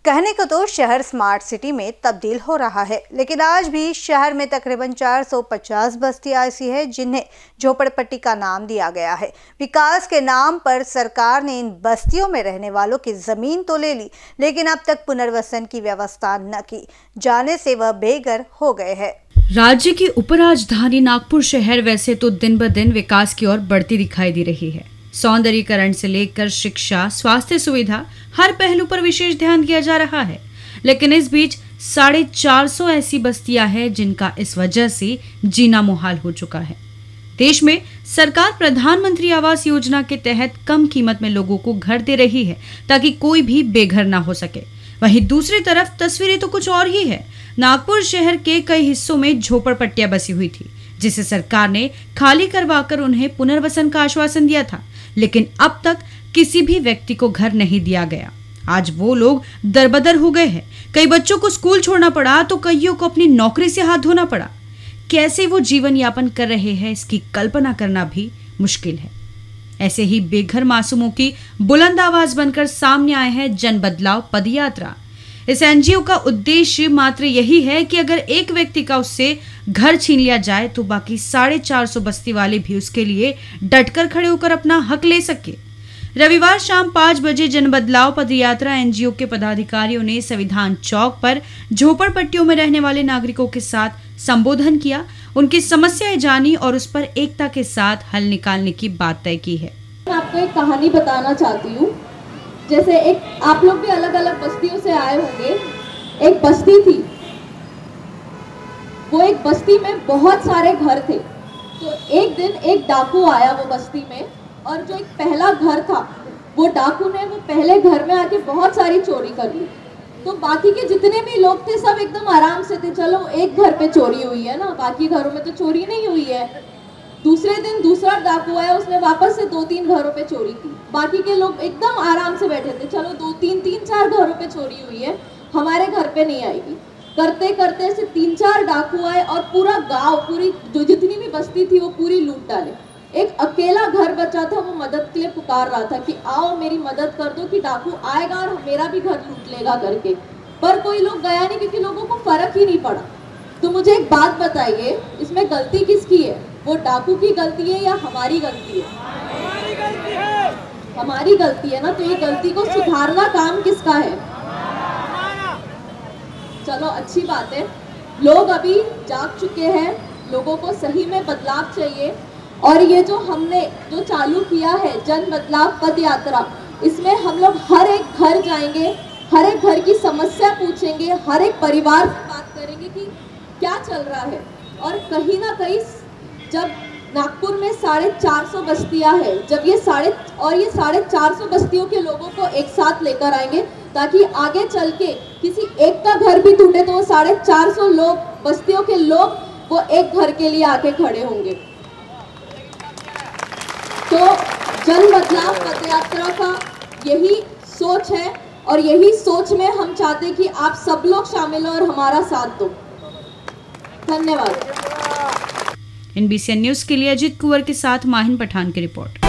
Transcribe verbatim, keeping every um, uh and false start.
कहने को तो शहर स्मार्ट सिटी में तब्दील हो रहा है, लेकिन आज भी शहर में तकरीबन चार सौ पचास बस्तियां ऐसी हैं जिन्हें झोपड़पट्टी का नाम दिया गया है। विकास के नाम पर सरकार ने इन बस्तियों में रहने वालों की जमीन तो ले ली, लेकिन अब तक पुनर्वसन की व्यवस्था न की जाने से वह बेघर हो गए हैं। राज्य की उपराजधानी नागपुर शहर वैसे तो दिन ब दिन विकास की ओर बढ़ती दिखाई दे रही है। सौंदर्यीकरण से लेकर शिक्षा, स्वास्थ्य सुविधा, हर पहलू पर विशेष ध्यान दिया जा रहा है, लेकिन इस बीच साढ़े चार सौ ऐसी बस्तियां हैं जिनका इस वजह से जीना मुहाल हो चुका है। देश में सरकार प्रधानमंत्री आवास योजना के तहत कम कीमत में लोगों को घर दे रही है ताकि कोई भी बेघर ना हो सके। वहीं दूसरी तरफ तस्वीरें तो कुछ और ही है। नागपुर शहर के कई हिस्सों में झोपड़पट्टियां बसी हुई थी, जिसे सरकार ने खाली करवाकर उन्हें पुनर्वसन का आश्वासन दिया था, लेकिन अब तक किसी भी व्यक्ति को घर नहीं दिया गया। आज वो लोग दरबदर हो गए हैं। कई बच्चों को स्कूल छोड़ना पड़ा तो कईयों को अपनी नौकरी से हाथ धोना पड़ा। कैसे वो जीवन यापन कर रहे हैं, इसकी कल्पना करना भी मुश्किल है। ऐसे ही बेघर मासूमों की बुलंद आवाज बनकर सामने आए हैं जन बदलाव पदयात्रा। इस एनजीओ का उद्देश्य मात्र यही है कि अगर एक व्यक्ति का उससे घर छीन लिया जाए तो बाकी साढ़े चार सौ बस्ती वाले भी उसके लिए डटकर खड़े होकर अपना हक ले सके। रविवार शाम पाँच बजे जन बदलाव पदयात्रा एनजीओ के पदाधिकारियों ने संविधान चौक पर झोपड़पट्टियों में रहने वाले नागरिकों के साथ संबोधन किया, उनकी समस्याएं जानी और उस पर एकता के साथ हल निकालने की बात तय की है। मैं आपको एक कहानी बताना चाहती हूँ। जैसे एक आप लोग भी अलग अलग बस्तियों से आए होंगे। एक बस्ती थी, वो एक बस्ती में बहुत सारे घर थे। तो एक दिन एक डाकू आया वो बस्ती में, और जो एक पहला घर था वो डाकू ने वो पहले घर में आके बहुत सारी चोरी कर ली। तो बाकी के जितने भी लोग थे सब एकदम आराम से थे, चलो एक घर पे चोरी हुई है ना, बाकी घरों में तो चोरी नहीं हुई है। दूसरे दिन दूसरा डाकू आया, उसने वापस से दो तीन घरों पे चोरी की। बाकी के लोग एकदम आराम से बैठे थे, चलो दो तीन तीन चार घरों पे चोरी हुई है, हमारे घर पे नहीं आएगी। करते करते ऐसे तीन चार डाकू आए और पूरा गांव, पूरी जो जितनी भी बस्ती थी वो पूरी लूट डाले। एक अकेला घर बचा था, वो मदद के लिए पुकार रहा था कि आओ मेरी मदद कर दो कि डाकू आएगा और मेरा भी घर लूट लेगा करके। पर कोई लोग गया नहीं क्योंकि लोगों को फर्क ही नहीं पड़ा। तो मुझे एक बात बताइए, इसमें गलती किसकी है? वो डाकू की गलती है या हमारी गलती है? हमारी गलती है। हमारी गलती है ना, तो ये गलती को सुधारना काम किसका है? चलो अच्छी बात है, लोग अभी जाग चुके हैं, लोगों को सही में बदलाव चाहिए। और ये जो हमने जो चालू किया है जन बदलाव पद यात्रा, इसमें हम लोग हर एक घर जाएंगे, हर एक घर की समस्या पूछेंगे, हर एक परिवार से बात करेंगे कि क्या चल रहा है। और कहीं ना कहीं जब नागपुर में साढ़े चार सौ बस्तियां हैं, जब ये साढ़े और ये साढ़े चार सौ बस्तियों के लोगों को एक साथ लेकर आएंगे ताकि आगे चल के किसी एक का घर भी टूटे तो वो साढ़े चार सौ लोग, बस्तियों के लोग, वो एक घर के लिए आके खड़े होंगे। तो जन बदलाव पदयात्रा का यही सोच है और यही सोच में हम चाहते हैं कि आप सब लोग शामिल हो और हमारा साथ दो। धन्यवाद। एनबीसी न्यूज के लिए अजीत कुंवर के साथ माहिन पठान की रिपोर्ट।